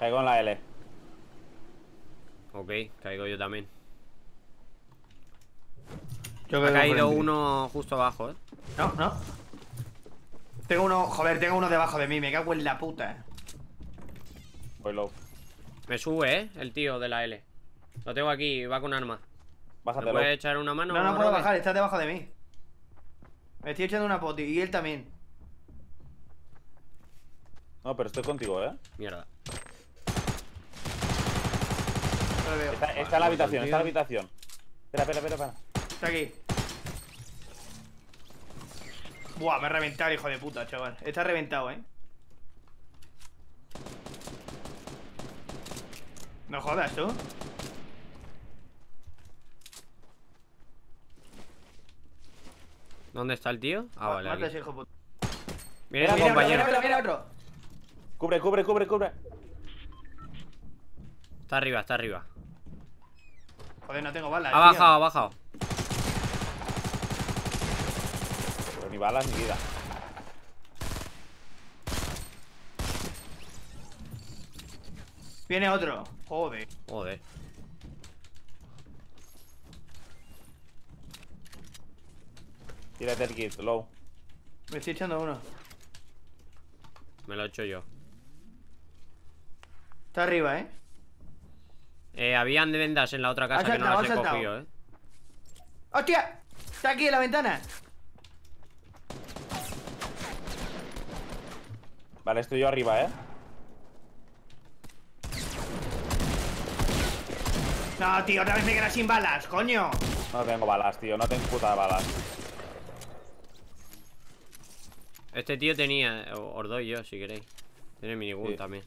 Caigo en la L. Ok, caigo yo también. Yo Ha caigo caído frente. uno justo abajo, No, no. Tengo uno, joder, tengo uno debajo de mí, me cago en la puta. Voy low. Me sube, el tío de la L. Lo tengo aquí, va con arma. ¿Me Bájate low. puede echar una mano? No, no puedo Roque? bajar, está debajo de mí. Me estoy echando una poti y él también. No, pero estoy contigo, Mierda. No lo veo. Está en la habitación, tío. está en la habitación. Espera. Está aquí. Buah, me ha reventado el hijo de puta, chaval. Está reventado, No jodas, tú. ¿Dónde está el tío? Ah, vale, Mata a aquí. ese hijo de puta. Mira tu Mira otro, compañero. mira otro. Cubre. Está arriba, está arriba. Joder, no tengo balas, Ha tío. bajado, ha bajado. Pero ni balas ni vida. Viene otro. Joder. Joder. Tírate el kit, low. Me estoy echando uno. Me lo he hecho yo. Está arriba, Habían de vendas en la otra casa que no saltado, las he ha saltado. cogido, ¡Hostia! Está aquí en la ventana. Vale, estoy yo arriba, No, tío, otra vez me queda sin balas, coño. No tengo balas, tío. No tengo puta balas. Este tío tenía. Os doy yo, si queréis. Tiene minigun Sí. también.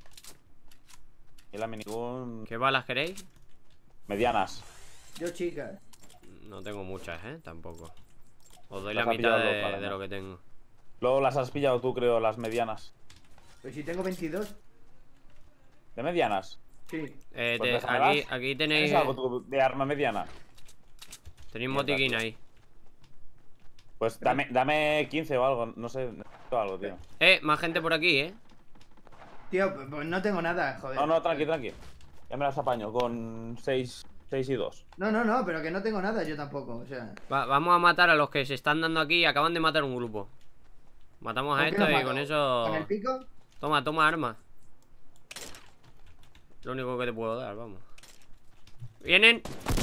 Y la minigun. ¿Qué balas queréis? Medianas. Yo, chicas. No tengo muchas, tampoco. Os doy Las la ha mitad pillado de, loco, de lo que tengo. Luego las has pillado tú, creo, las medianas. Pues si tengo 22. ¿De medianas? Sí. Pues Aquí déjamelas. tenéis. ¿Tienes algo tú de arma mediana? Tenéis Mierda, motiquín tío. ahí. Pues dame 15 o algo. No sé, necesito algo, tío. Más gente por aquí, Tío, pues no tengo nada, joder. No, tranqui. Ya me las apaño con 6 y 2. No, pero que no tengo nada yo tampoco, o sea. Vamos a matar a los que se están dando aquí. Acaban de matar un grupo. Matamos a ¿Con qué estos los y mato? con eso. ¿Con el pico? Toma armas. Lo único que te puedo dar, vamos. ¡Vienen!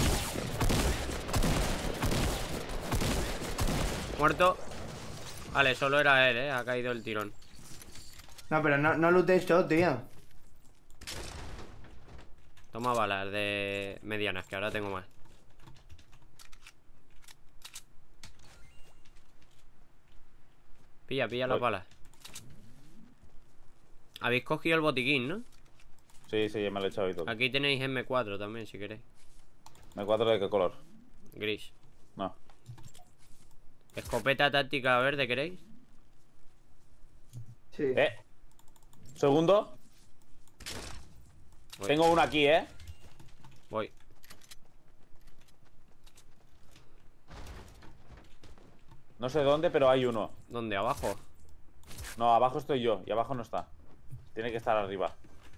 Muerto. Vale, solo era él, ha caído el tirón. No, pero no lootéis todo, tío. Toma balas de medianas, que ahora tengo más. Pilla las Voy. balas. Habéis cogido el botiquín, ¿no? Sí, me lo he echado y todo. Aquí tenéis M4 también, si queréis. ¿M4 de qué color? Gris. No. Escopeta táctica verde, ¿queréis? Sí. Segundo. Voy. Tengo uno aquí, Voy. No sé dónde, pero hay uno. ¿Dónde? ¿Abajo? No, abajo estoy yo y abajo no está. Tiene que estar arriba.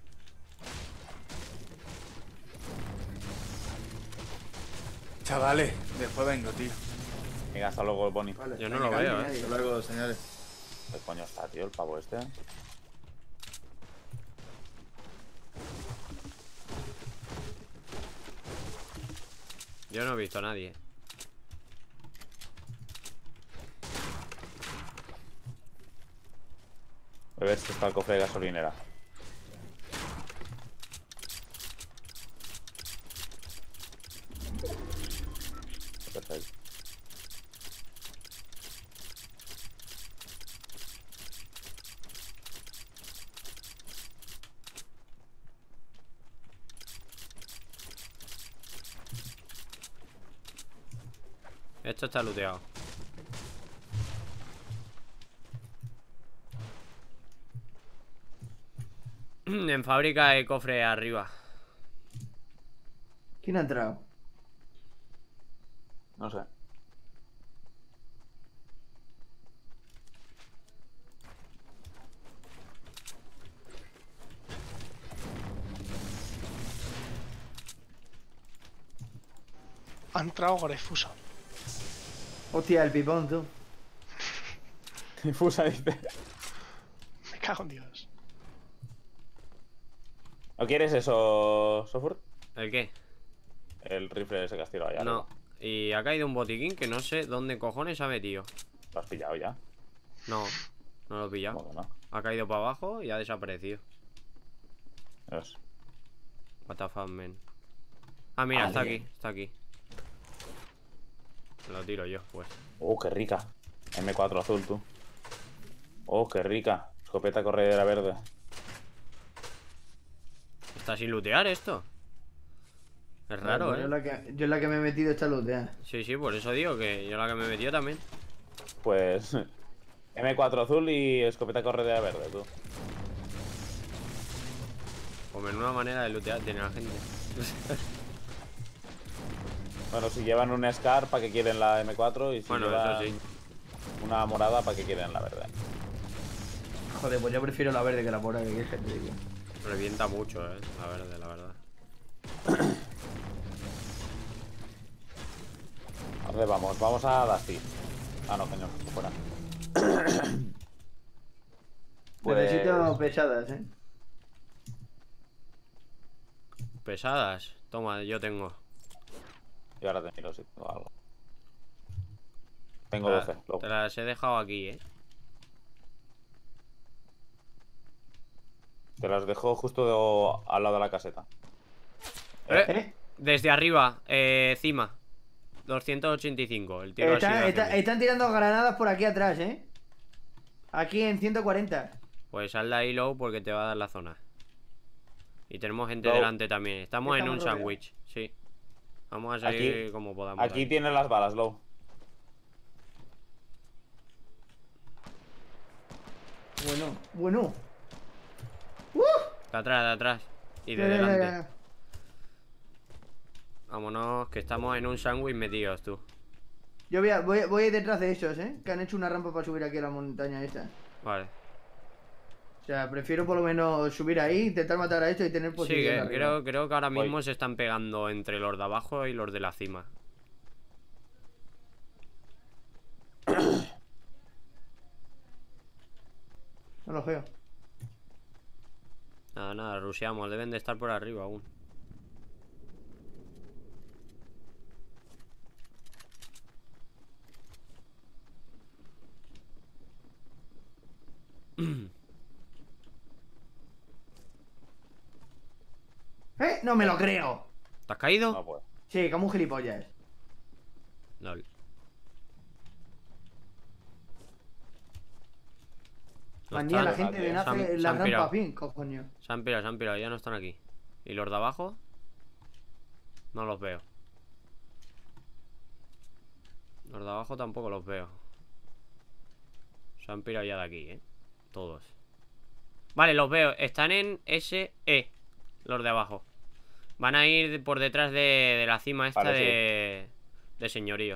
Chavales, después vengo, tío. Venga, hasta luego, Bonnie. Vale, Yo no venga, lo veo, nadie. Hasta luego, señores. ¿Qué coño está, tío, el pavo este? Yo no he visto a nadie. A ver si está el cofre de gasolinera. Perfecto. Esto está looteado. En fábrica hay cofre arriba. ¿Quién ha entrado? No sé. Ha entrado Grefusa. Hostia, el pipón, tú. Difusa dice. Me cago en Dios. ¿No quieres eso, Sofur? ¿El qué? El rifle ese que has tirado allá. No. arriba. Y ha caído un botiquín que no sé dónde cojones ha metido. ¿Lo has pillado ya? No, no lo he pillado. ¿Cómo que no? Ha caído para abajo y ha desaparecido. Dios. What the fuck, man. Ah, mira, está aquí, está aquí. Lo tiro yo, pues. Oh, qué rica. M4 azul, tú. Oh, qué rica. Escopeta corredera verde. ¿Está sin lootear esto? Es raro, Yo en la que me he metido esta lootea. Sí, sí, por eso digo que yo la que me he metido también. Pues M4 azul y escopeta corredera verde, tú. Pues menuda manera de lootear tiene la gente. Bueno, si llevan un Scar, ¿para que quieren la M4? Y si Bueno, llevan eso sí. una morada, ¿para que quieren la verde? Joder, pues yo prefiero la verde que la morada, que gente, tío. Revienta mucho, la verde, la verdad. ¿A dónde vamos? Vamos a Dusty. Ah, no, coño, fuera. Pues- Necesito pesadas, Pesadas. Toma, yo tengo. Y ahora te miro si tengo algo. Tengo Te 12. Luego. te las he dejado aquí, Te las dejo justo al lado de la caseta. ¿Eh? Desde arriba, cima. 285. El tiro ha sido hacia mí. Están tirando granadas por aquí atrás, Aquí en 140. Pues sal de ahí, Low, porque te va a dar la zona. Y tenemos gente Low. delante también. Estamos en un Estamos sándwich, sí. Vamos a salir como podamos. Aquí ahí. tienes las balas, Low. Bueno. De atrás, de atrás. Y de Ya, ya, ya, delante. ya. Vámonos, que estamos en un sándwich metidos, tú. Yo voy a ir detrás de esos, que han hecho una rampa para subir aquí a la montaña esta. Vale. O sea, prefiero por lo menos subir ahí, intentar matar a estos y tener Sí, posición arriba. creo que ahora Voy. mismo se están pegando entre los de abajo y los de la cima. No los veo. Nada, nada, rusheamos. Deben de estar por arriba aún. No me lo creo. ¿Te has caído? No, pues. Sí, como un gilipollas. Lol. No Mandía la están. gente de Se han- nace se la han rampa pirado. fin, coño. Se han pirado, ya no están aquí. ¿Y los de abajo? No los veo. Los de abajo tampoco los veo. Se han pirado ya de aquí, todos. Vale, los veo. Están en SE. Los de abajo. Van a ir por detrás de la cima esta Vale, de señorío.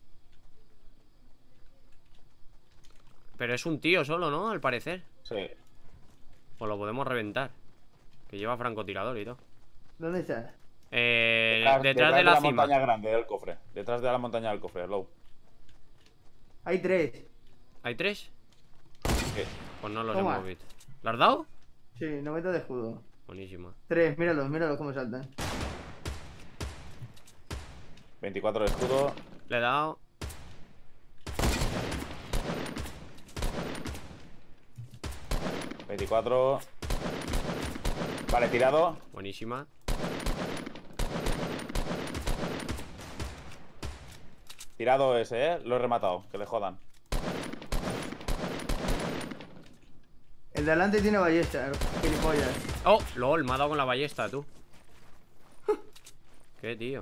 Pero es un tío solo, ¿no? Al parecer. Sí. Pues lo podemos reventar. Que lleva francotirador y todo. ¿Dónde estás? Detrás de la cima. montaña grande del cofre. Detrás de la montaña del cofre, Low. Hay 3. ¿Hay 3? Sí. Pues no los Toma. hemos visto. ¿Lo has dado? Sí, 90 de escudo. Buenísima. 3, míralos cómo saltan. 24 de escudo. Le he dado. $24. Vale, tirado. Buenísima. Tirado ese, Lo he rematado. Que le jodan. El de adelante tiene ballesta, gilipollas. ¡Oh! LOL, me ha dado con la ballesta, tú. ¿Qué, tío?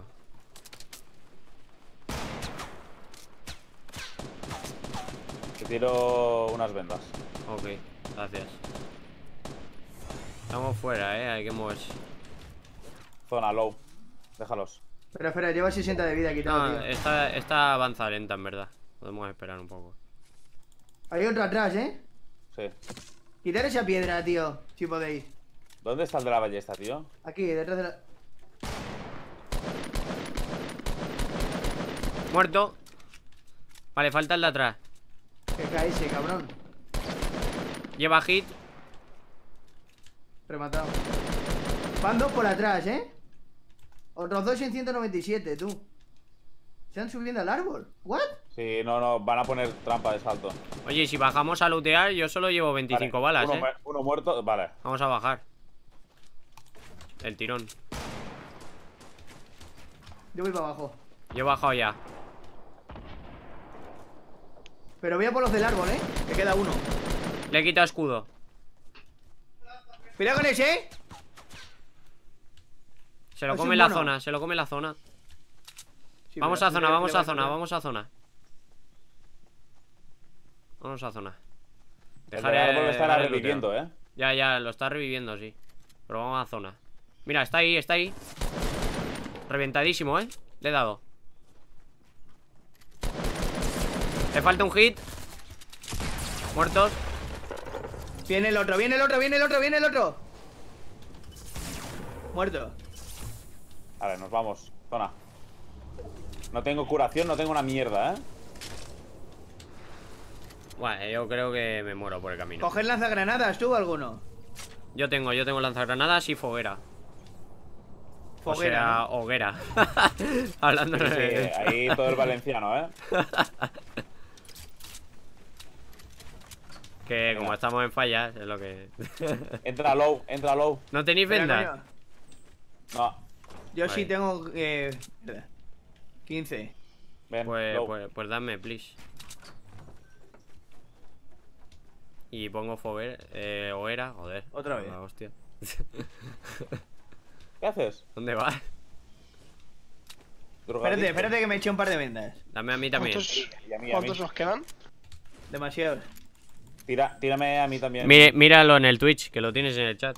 Te tiro unas vendas. Ok, gracias. Estamos fuera, hay que moverse. Zona, Low. Déjalos. Espera, lleva 60 de vida quitado, No, tío. esta avanza lenta, en verdad. Podemos esperar un poco. Hay otro atrás, Sí. Quitar esa piedra, tío, si podéis. ¿Dónde está el de la ballesta, tío? Aquí, detrás de la... Muerto. Vale, falta el de atrás. Que cae ese, cabrón. Lleva hit. Rematado. Van dos por atrás, ¿eh? Otros dos en 197, tú. Se han subiendo al árbol. ¿What? Sí, no, van a poner trampa de salto. Oye, y si bajamos a lootear, yo solo llevo 25 balas, Uno muerto, vale. Vamos a bajar. El tirón. Yo voy para abajo. Yo he bajado ya. Pero voy a por los del árbol, ¿eh? Que queda uno. Le he quitado escudo. Cuidado con ese, ¿eh? Se lo Es come un la mono. zona, se lo come la zona. Sí, Vamos pero a zona, le- vamos le a voy a zona, tocar. vamos a zona. Vamos a zona. El del árbol estará dejaré reviviendo, looteado. Ya, lo está reviviendo, sí. Pero vamos a zona. Mira, está ahí, está ahí. Reventadísimo, ¿eh? Le he dado. Le falta un hit. Muertos. Viene el otro, viene el otro, viene el otro, viene el otro. Muerto. Vale, nos vamos. Zona. No tengo curación, no tengo una mierda, ¿eh? Bueno, yo creo que me muero por el camino. Coger lanzagranadas, tú alguno. Yo tengo lanzagranadas y foguera. Foguera, O sea, hoguera. Hablando Sí, de... ahí todo el valenciano, ¿eh? Que como estamos en fallas, es lo que... Entra low, entra low. ¿No tenéis Espera, vendas? coño. No, Yo sí Vale. tengo 15. ven, Pues, low. pues dame, please. Y pongo foguera, hoguera, joder. Otra vez. La hostia. ¿Qué haces? ¿Dónde vas? Drogadicto. Espérate que me eché un par de vendas. Dame a mí también. ¿Cuántos, Y a mí, cuántos nos quedan? Demasiados. Tírame a mí también. Míralo en el Twitch, que lo tienes en el chat.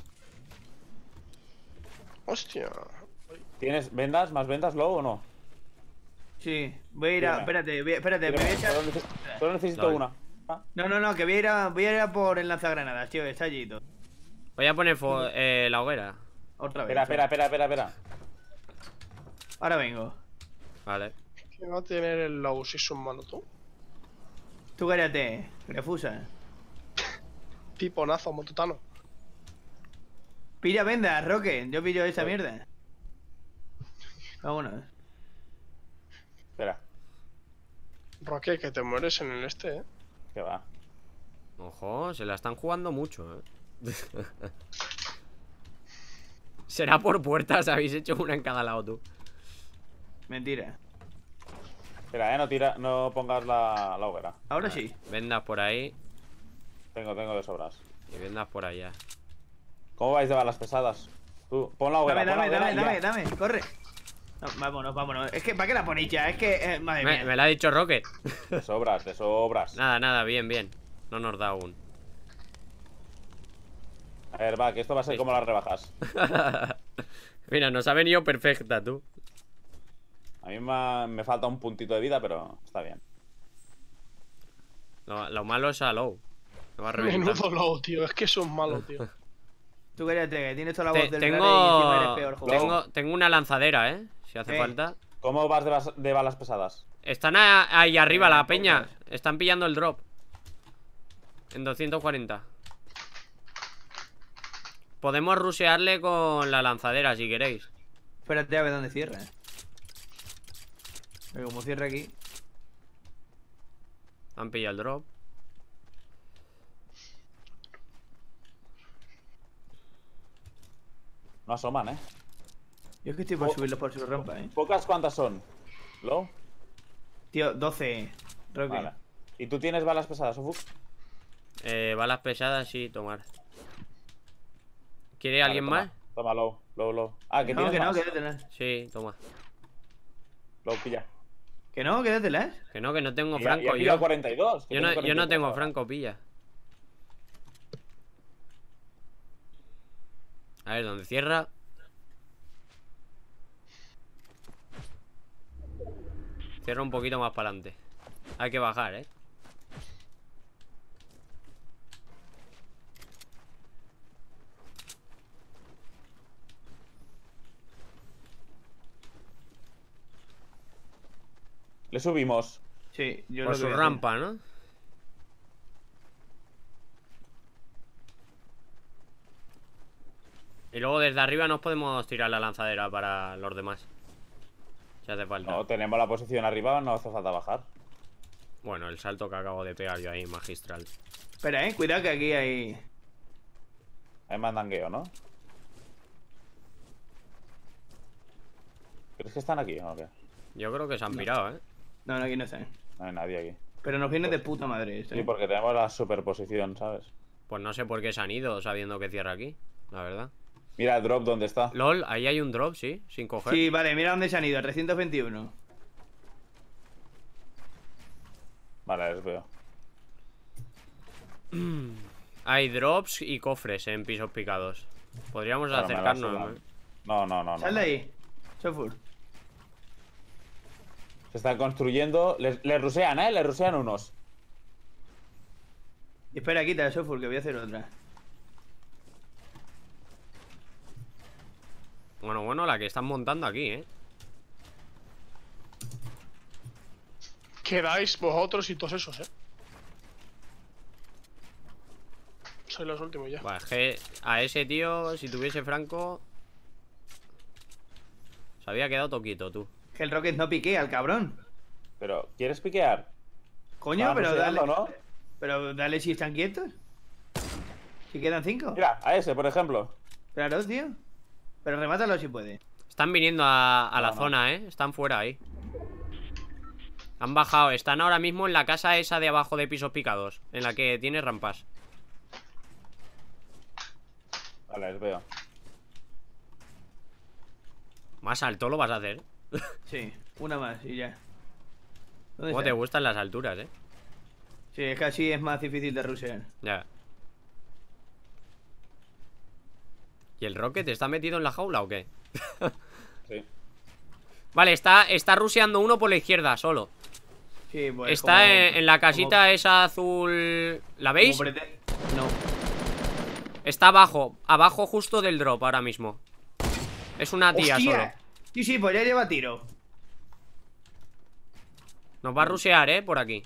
Hostia. ¿Tienes vendas? ¿Más vendas low o no? Sí, voy a ir a. Tírame. Espérate, me voy a echar. Solo necesito Dale. una. Ah, No, que voy a ir a por el lanzagranadas, tío, está allí todo. Voy a poner la hoguera. Otra vez. espera. Ahora vengo. Vale. ¿Quién va a tener el low si es un mano tú? Tú cállate, refusa. Piponazo, motutano. Pilla vendas, Roque. Yo pillo esa mierda. Vámonos. Espera, Roque, que te mueres en el este, que va. Ojo, se la están jugando mucho, Será por puertas, habéis hecho una en cada lado tú. Mentira. Espera, no pongas la hoguera. Ahora sí. Vendas por ahí Tengo de sobras. y vendas por allá. ¿Cómo vais de balas pesadas? Tú, pon la hoguera. pon la hoguera y ya. Dame, corre. No, vámonos. Es que, ¿para qué la ponéis ya? Es que, madre mía. Me la ha dicho Rocket. De sobras. Nada, bien. No nos da aún. A ver, va, que esto va a ser como las rebajas. Mira, nos ha venido perfecta, tú. A mí me falta un puntito de vida, pero está bien. Lo malo es a low. Me va a reventar. Menudo low, tío. Es que es un malo, tío. Tú cállate, que tienes toda la voz del Rare y Tengo... encima eres peor jugador. tengo una lanzadera, Si hace falta. ¿Cómo vas de balas pesadas? Están ahí arriba, la peña. pocas. Están pillando el drop. En 240. Podemos rushearle con la lanzadera si queréis. Espérate a ver dónde cierra. Porque como cierra aquí. Han pillado el drop. No asoman, ¿eh? Yo es que estoy por subirlos por su rampa, ¿Pocas cuántas son? ¿Low? Tío, 12. Roque. Vale. ¿Y tú tienes balas pesadas, Ufuk? Balas pesadas, sí, tomar. ¿Quiere Vale, alguien toma. más? Toma, low. Ah, que No, tienes que no, más. quédatelas. Sí, toma. Low, pilla. Que no, quédatelas. Que no tengo Y franco pilla yo. 42. que Yo no 42 tengo ahora. franco, pilla. A ver, ¿dónde cierra? Cierra un poquito más para adelante. Hay que bajar, Le subimos. Sí, yo Por lo su voy a hacer. rampa, ¿no? Y luego desde arriba nos podemos tirar la lanzadera para los demás. Si hace falta. No, tenemos la posición arriba, no hace falta bajar. Bueno, el salto que acabo de pegar yo ahí, magistral. Espera, cuidado que aquí hay... Hay mandangueo, ¿no? ¿Crees que están aquí o qué? Yo creo que se han pirado, ¿eh? No, aquí no están. No hay nadie aquí. Pero nos viene de puta madre esto, Sí, porque tenemos la superposición, ¿sabes? Pues no sé por qué se han ido sabiendo que cierra aquí, la verdad. Mira el drop donde está. LOL, ahí hay un drop, sí, sin coger. Sí, vale, mira dónde se han ido, 321. Vale, les veo. Hay drops y cofres en pisos picados. Podríamos Claro, me la acercarnos, sudan. ¿no? No. Sal de ahí. Sofur. Se están construyendo. Les rusean, ¿eh? Les rusean unos. Y espera, quita Sofur, que voy a hacer otra. Bueno, la que están montando aquí, ¿eh? Quedáis vosotros y todos esos, Soy los últimos ya. Bueno, es que a ese tío, si tuviese Franco, se había quedado toquito, tú. Que el Rocket no piquea al cabrón. Pero, ¿quieres piquear? Coño, Van pero ruseando, dale. ¿no? Pero dale si están quietos. Si quedan 5. Mira, a ese, por ejemplo. Claro, tío. Pero remátalo si puede. Están viniendo a la No. zona, ¿eh? Están fuera ahí. Han bajado, están ahora mismo en la casa esa de abajo de pisos picados, en la que tiene rampas. Vale, les veo. Más alto lo vas a hacer. Sí, una más y ya. ¿Dónde ¿Cómo está? te gustan las alturas, eh? Sí, es que así es más difícil de rushear. Ya. ¿Y el Rocket está metido en la jaula o qué? Sí. Vale, está rusheando uno por la izquierda, solo. Sí, pues Está como- en la casita esa azul. ¿La veis? como No. Está abajo justo del drop ahora mismo. Es una tía solo. ¡Hostia! Sí, pues ya lleva tiro. Nos va a rushear, por aquí.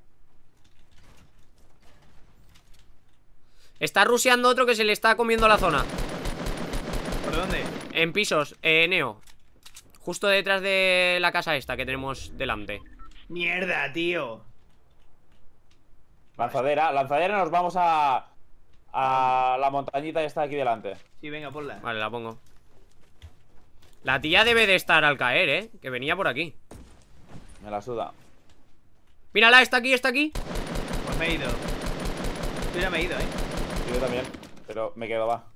Está rusheando otro que se le está comiendo la zona. ¿Por dónde? En pisos, Neo. Justo detrás de la casa esta que tenemos delante. Mierda, tío. Lanzadera, nos vamos a la montañita esta de aquí delante. Sí, venga, ponla. Vale, la pongo. La tía debe de estar al caer, que venía por aquí. Me la suda. Mírala, está aquí, está aquí. Pues me he ido. Yo ya me he ido, Yo también, pero me quedo, va.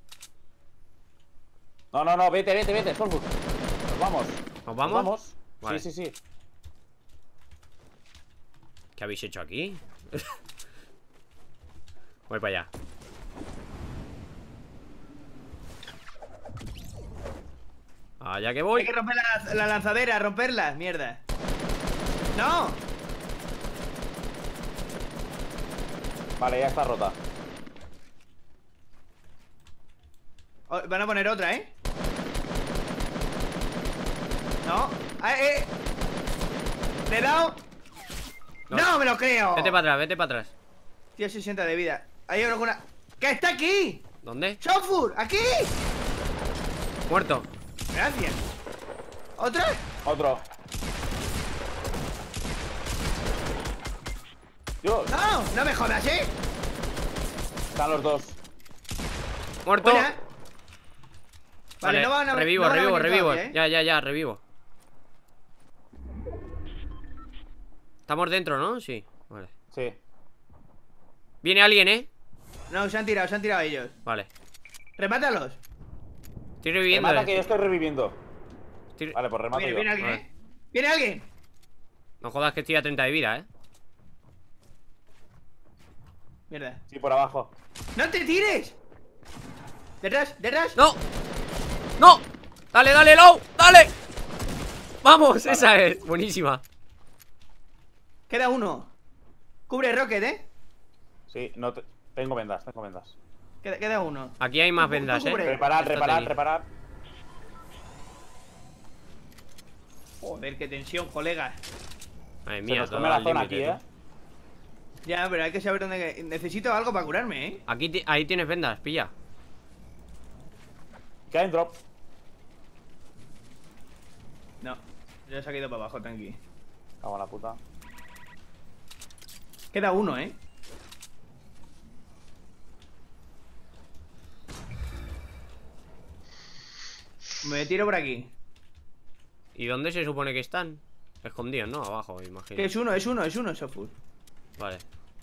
No, vete, Solfus. Nos vamos. ¿Nos vamos? Vale. Sí. ¿Qué habéis hecho aquí? Voy para allá. Allá que voy. Hay que romper la lanzadera, romperla, mierda. ¡No! Vale, ya está rota. Oh, van a poner otra, ¿eh? No. ¿Le he dado? No. ¡No me lo creo! Vete para atrás, vete para atrás. Tío, 60 de vida. ¿Hay alguna...? ¡Que está aquí! ¿Dónde? ¡Sofur! ¡Aquí! Muerto. Gracias. ¿Otra? Otro. Dios, ¡No! ¡No me jodas, eh! están los dos. Muerto. Buena. Vale, no van a revivo, no van a venir revivo. todavía, ¿eh? Ya, revivo. Estamos dentro, ¿no? Sí. Vale. Sí. Viene alguien, No, se han tirado ellos. Vale. Remátalos. Estoy reviviendo. Remata que yo estoy reviviendo. Estoy- Vale, pues remato yo. Viene alguien, Vale. ¿eh? ¡Viene alguien! No jodas que estoy a 30 de vida, Mierda. Sí, por abajo. ¡No te tires! ¡Detrás! ¡No! ¡No! ¡Dale, Low! ¡Dale! ¡Vamos! Vale. Esa es. Buenísima. Queda uno. Cubre Rocket, ¿eh? Sí, no te... Tengo vendas. Queda uno. Aquí hay más Tú vendas, cubre. Reparar. Está Joder, qué tensión, colega. Madre Se mía, nos todo come la al zona límite, aquí, tú. Ya, pero hay que saber dónde... Necesito algo para curarme, ¿eh? Aquí, ahí tienes vendas, pilla. Que hay drop. No, ya se ha ido para abajo, tranqui. Cago en la puta. Queda uno, ¿eh? Me tiro por aquí. ¿Y dónde se supone que están? Escondidos, ¿no? Abajo, imagino. Que es uno, Sofus. Vale.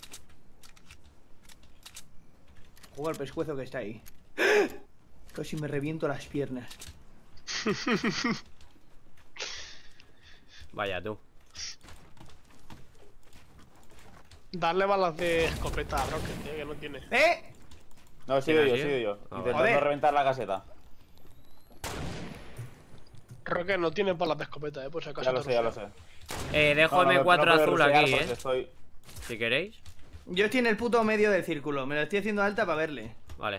Juega el pescuezo que está ahí. Casi me reviento las piernas. Vaya tú. Darle balas de escopeta a Rocket, que no tiene. ¡Eh! No, he sido ¿Quién ha yo, he sido? sido yo. Ah, Intentando vale. reventar la caseta. Rocket no tiene balas de escopeta, por si acaso. Ya lo te sé, ya lo rusea. sé. Dejo No, no, M4 no puedo azul rusear aquí, porque estoy... Si queréis. Yo estoy en el puto medio del círculo. Me lo estoy haciendo alta para verle. Vale.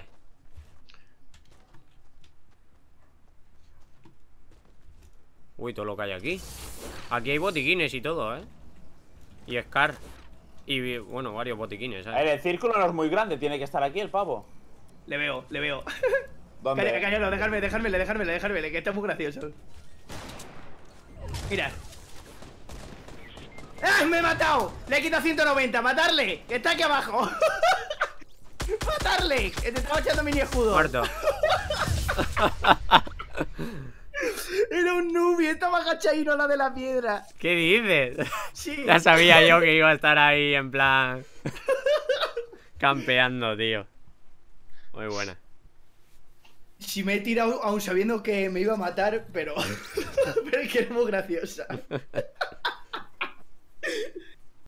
Uy, todo lo que hay aquí. Aquí hay botiquines y todo, ¿eh? Y Scar. Y bueno, varios botiquines, A ¿eh? ver, el círculo no es muy grande, tiene que estar aquí el pavo. Le veo, le veo. ¿Dónde? Cállalo, dejármele, que está muy gracioso. Mira. ¡Ah! ¡Me he matado! Le he quitado 190, ¡matarle! ¡Que está aquí abajo! ¡Matarle! ¡Que te estaba echando mini escudo! Muerto. Era un noob y estaba agachadino la de la piedra. ¿Qué dices? Sí. Ya sabía yo que iba a estar ahí en plan campeando, tío. Muy buena. Si me he tirado aún sabiendo que me iba a matar, pero... pero es que es muy graciosa.